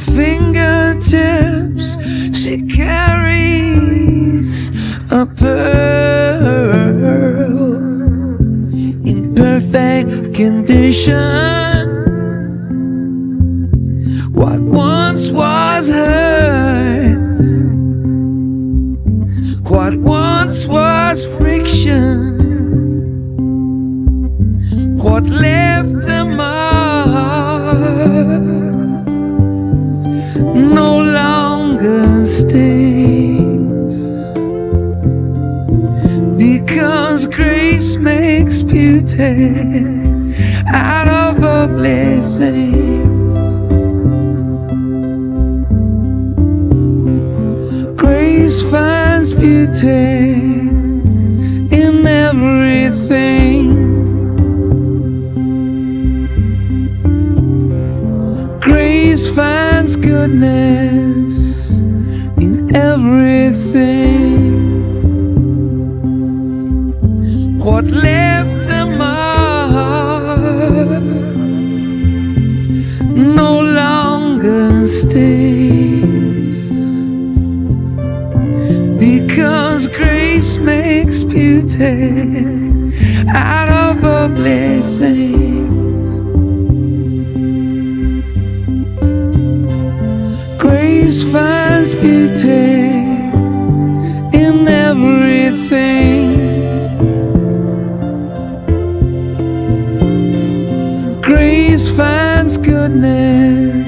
fingertips she carries a pearl in perfect condition. What once was hurt, what once was friction, what left a mark no longer stings, because grace makes beauty out of ugly things. Grace finds beauty in everything. Grace finds goodness in everything. What left a mark no longer stings, because grace makes beauty out of ugly things. Grace finds beauty in everything. Grace finds goodness